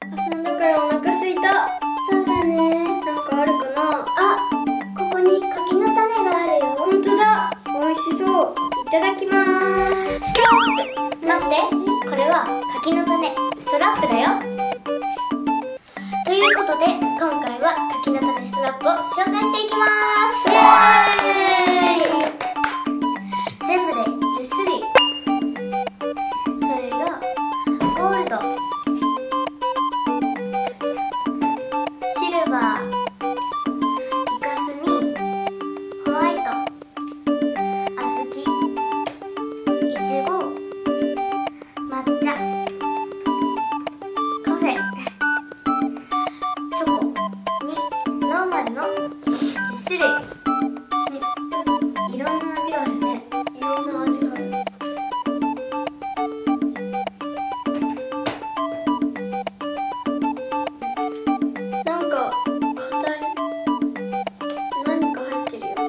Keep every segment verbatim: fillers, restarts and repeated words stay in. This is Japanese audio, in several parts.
遊んだからお腹すいた。 そうだね。 なんかあるかな。 あ、ここに柿の種があるよ。 ほんとだ、美味しそう。いただきまーす。 ストラップ。待って、これは柿の種ストラップだよ。ということで今回は柿の種ストラップを紹介していきます。イエーイ。全部でじゅっ種類。それがゴールド、シルバー、イカスミ、ホワイト、小豆、いちご、抹茶、カフェ、チョコにノーマルのじゅっ種類、ね、いろんな味があるね。 いろんな味がある。なんか硬い。何か入ってるよ。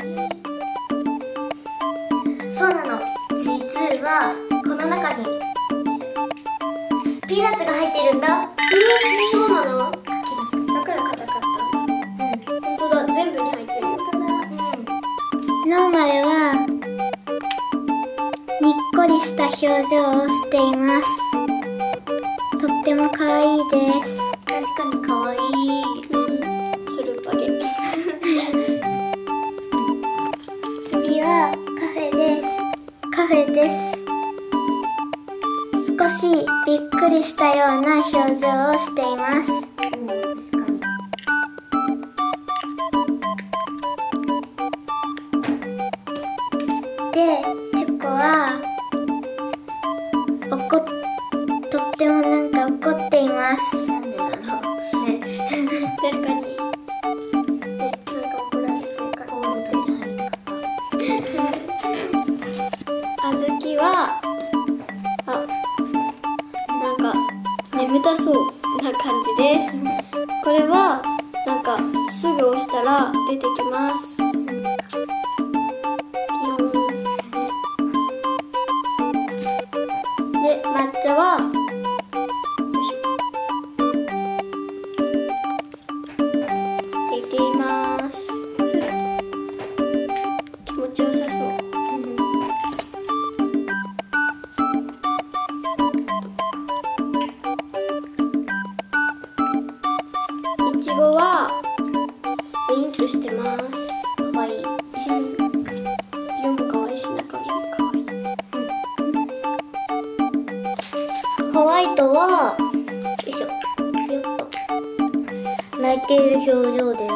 そうなの。実はこの中にピーナッツが入ってるんだ。 え、そうなの？ 柿のだから硬かったんだ。ほんとだ、全部に入ってるよ。 ノーマルはにっこりした表情をしています。とっても可愛いです。確かに可愛い。 つるっぱげ。 次はカフェです。カフェです。少しびっくりしたような表情をしています。で、チョコは怒っとってもなんか怒っています。なんでだろうね。 誰かにね、なんか怒られてるから怒ってる。小豆はあ、なんか眠たそうな感じです。これはなんかすぐ押したら出てきます。で、抹茶はよいしょ、出ています。気持ちよさそう。いちごはウインクしてます。かわいい。色もかわいいし、中身もかわいい。 ホワイトはよいしょ、よっと泣いている表情です。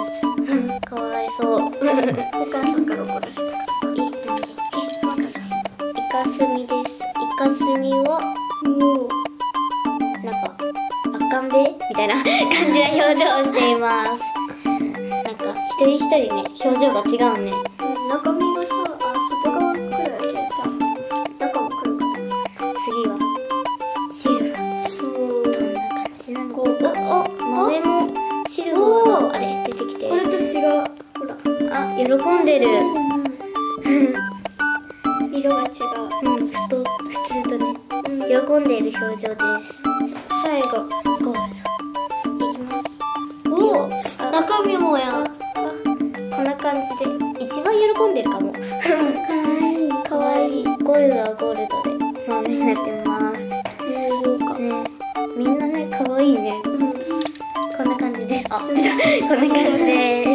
かわいそう。 お母さんから怒られたことか。 え、なんで？え、わかる？イカスミです。イカスミはもうなんか赤んべみたいな感じな表情をしています。なんか一人一人ね、表情が違うね。 中身がさ、あ、外側くらいでさ、中もくるかと思った。 次はシルバー。 そう。 どんな感じなの？ こう、あ、 豆もシルバーがあれ出てきて。 これと違う。ほら。 あ、喜んでる。 色が違う。 うん、ふと普通とね、 うん、 喜んでいる表情です。 最後、 ゴールド。いきます。 おお、 あ中身もや。 あ、こんな感じで一番喜んでるかも。かわいい。かわいい。ゴールドはゴールドで豆になってます。 そうか。 ね、みんなね、かわいいね。 うん。 こんな感じで、あ、こんな感じで